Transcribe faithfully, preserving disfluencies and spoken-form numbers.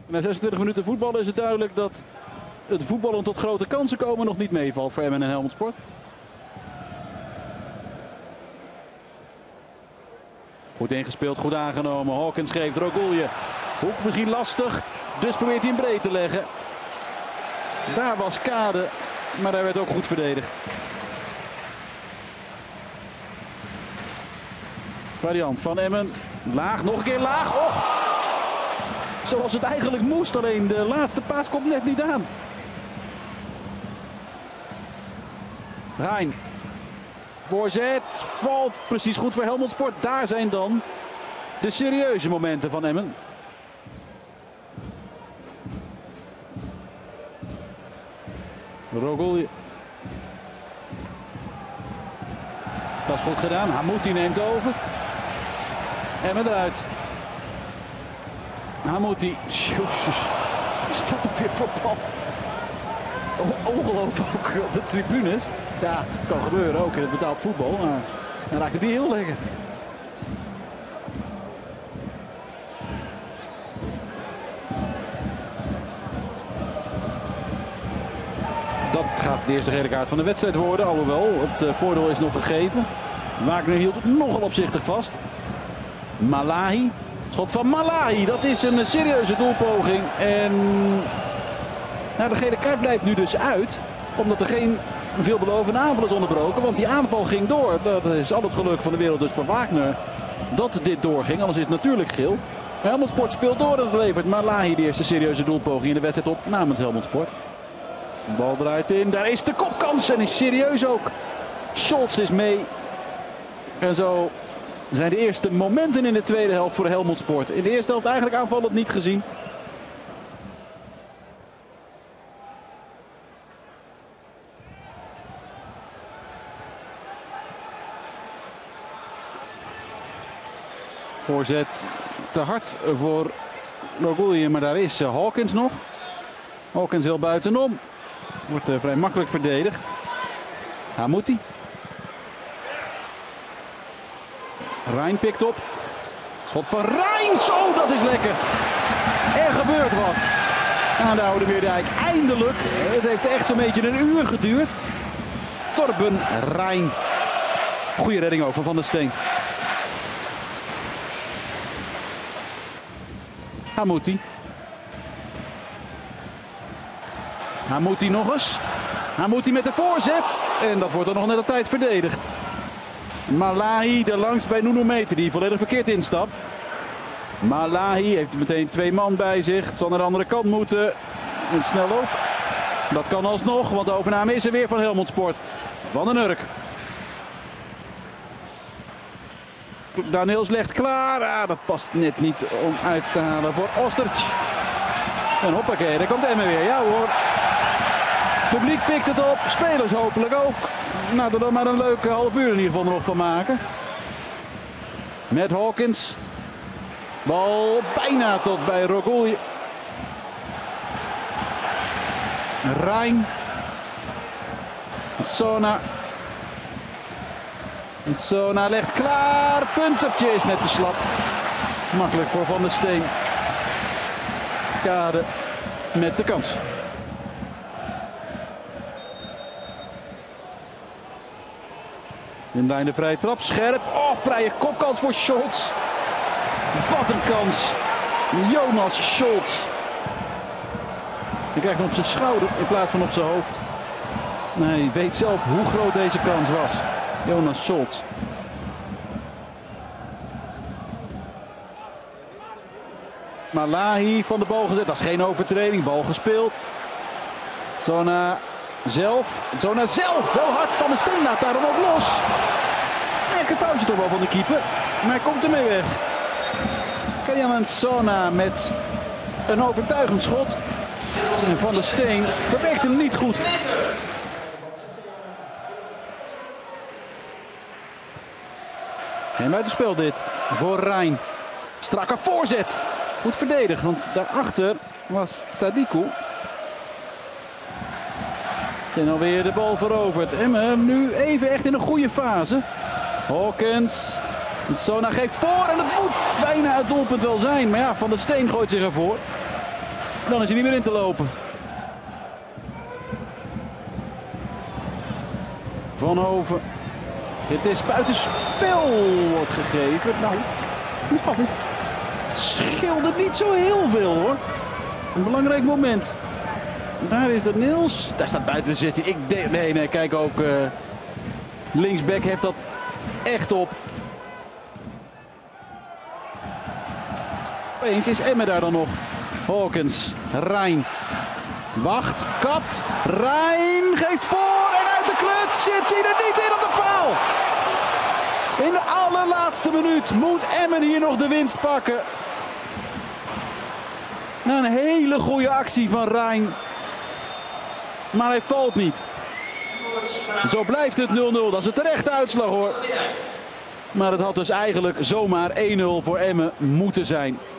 Na zesentwintig minuten voetballen is het duidelijk dat het voetballen tot grote kansen komen nog niet meevalt voor Emmen en Helmond Sport. Goed ingespeeld, goed aangenomen. Hawkins geeft Rogulje. Hoek misschien lastig, dus probeert hij hem breed te leggen. Daar was Kade, maar daar werd ook goed verdedigd. Variant van Emmen. Laag, nog een keer laag. Och! Zoals het eigenlijk moest, alleen de laatste paas komt net niet aan. Rijn. Voorzet. Valt precies goed voor Helmond Sport. Daar zijn dan de serieuze momenten van Emmen. Rogulje. Dat is goed gedaan. Hamouti neemt over. Emmen eruit. Hamouti. Jezus. Wat is dat nog weer voor bal? Ongelooflijk ook op de tribunes. Ja, kan gebeuren ook in het betaald voetbal. Maar dan raakt het niet heel lekker. Dat gaat de eerste gele kaart van de wedstrijd worden. Alhoewel, het voordeel is nog gegeven. Wagner hield nogal opzichtig vast. Malahi. Schot van Malahi. Dat is een serieuze doelpoging. En nou, de gele kaart blijft nu dus uit. Omdat er geen veelbelovende aanval is onderbroken. Want die aanval ging door. Dat is al het geluk van de wereld dus voor Wagner. Dat dit doorging. Anders is het natuurlijk geel. Helmond Sport speelt door. Dat levert Malahi de eerste serieuze doelpoging in de wedstrijd op namens Helmond Sport. De bal draait in. Daar is de kopkans. En is serieus ook. Scholz is mee. En zo zijn de eerste momenten in de tweede helft voor Helmond Sport. In de eerste helft eigenlijk aanvallend niet gezien. Voorzet te hard voor Rogulje, maar daar is Hawkins nog. Hawkins heel buitenom. Wordt uh, vrij makkelijk verdedigd. Hamouti. Rijn pikt op. Schot van Rijn. Zo, dat is lekker. Er gebeurt wat aan de Oude Meerdijk. Eindelijk. Het heeft echt zo'n beetje een uur geduurd. Torben Rijn. Goeie redding ook van Van der Steen. Hamouti. Hamouti nog eens. Hamouti met de voorzet. En dat wordt dan nog net op tijd verdedigd. Malahi er langs bij Nuno Meter die volledig verkeerd instapt. Malahi heeft meteen twee man bij zich. Het zal naar de andere kant moeten. En snel ook. Dat kan alsnog, want de overname is er weer van Helmond Sport. Van den Urk. Daniels legt klaar. Ah, dat past net niet om uit te halen voor Ostertje. En hoppakee, daar komt Emmen weer. Ja hoor. Het publiek pikt het op. Spelers hopelijk ook. Nou, er dan maar een leuke half uur in ieder geval nog van maken. Met Hawkins. Bal bijna tot bij Rogulje. Rijn. Sona. Sona legt klaar. Puntertje is net te slap. Makkelijk voor Van der Steen. Kade met de kans. Lindijn de vrije trap. Scherp. Oh, vrije kopkans voor Scholz. Wat een kans. Jonas Scholz. Hij krijgt hem op zijn schouder in plaats van op zijn hoofd. Nee, hij weet zelf hoe groot deze kans was. Jonas Scholz. Malahi van de bal gezet. Dat is geen overtreding. Bal gespeeld. Sona zelf. Sona zelf. Wel hard. Van der Steen laat daarom ook los. Eigenlijk een foutje toch wel van de keeper. Maar hij komt ermee weg. Kadiaman Sona met een overtuigend schot. En Van der Steen verwerkt hem niet goed. Geen buitenspel dit voor Rijn. Strakke voorzet. Goed verdedigd, want daarachter was Sadiku. En alweer de bal veroverd. Emmen nu even echt in een goede fase. Hawkins. Sona geeft voor en het moet bijna het doelpunt wel zijn. Maar ja, Van der Steen gooit zich ervoor. Dan is hij niet meer in te lopen. Van Hoven. Het is buitenspel wordt gegeven. Nou, nou, het scheelde niet zo heel veel hoor. Een belangrijk moment. Daar is de Niels. Daar staat buiten de zestien. Ik denk, nee, nee, kijk ook. Uh, linksback heeft dat echt op. Opeens is Emmen daar dan nog. Hawkins, Rijn. Wacht, kapt. Rijn geeft voor en uit de kluts zit hij er niet in op de paal. In de allerlaatste minuut moet Emmen hier nog de winst pakken. Na een hele goede actie van Rijn. Maar hij valt niet. Zo blijft het nul nul. Dat is een terechte uitslag hoor. Maar het had dus eigenlijk zomaar één nul voor Emmen moeten zijn.